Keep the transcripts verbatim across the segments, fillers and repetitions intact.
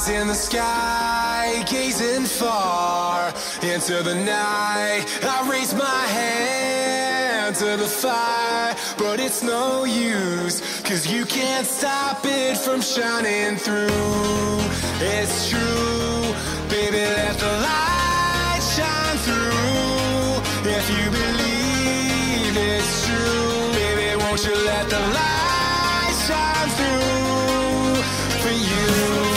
In the sky, gazing far into the night, I raise my hand to the fire, but it's no use, cause you can't stop it from shining through. It's true, baby, let the light shine through. If you believe it's true, baby, won't you let the light shine through for you.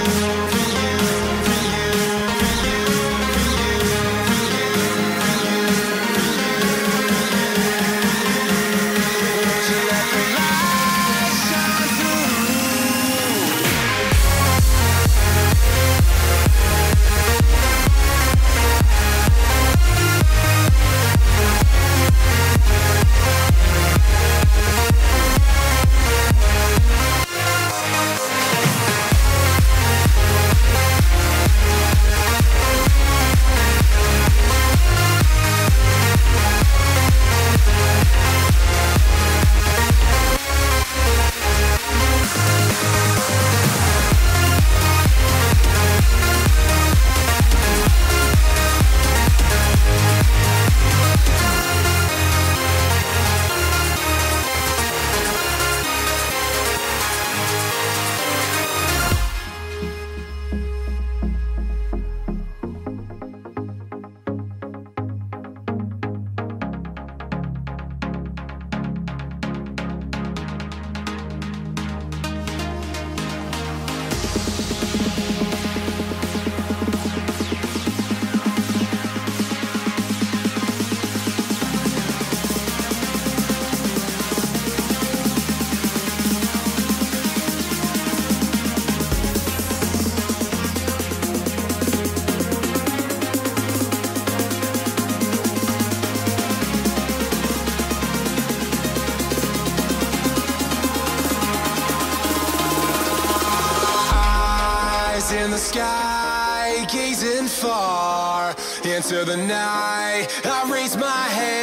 In the sky, gazing far into the night, I raise my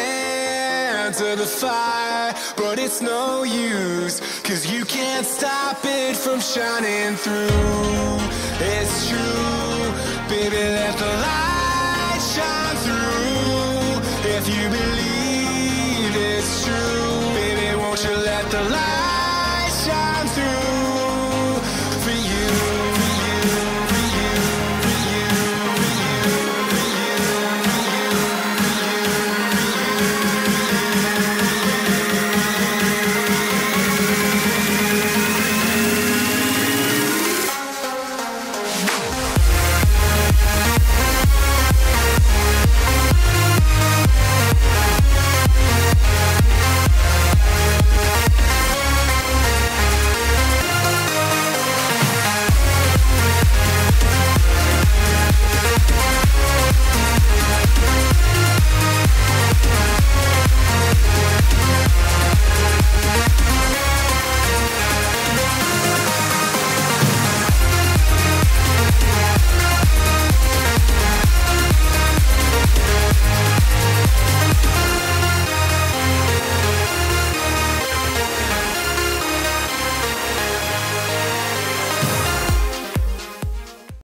hand to the fire, but it's no use, cause you can't stop it from shining through. It's true, baby, let the light shine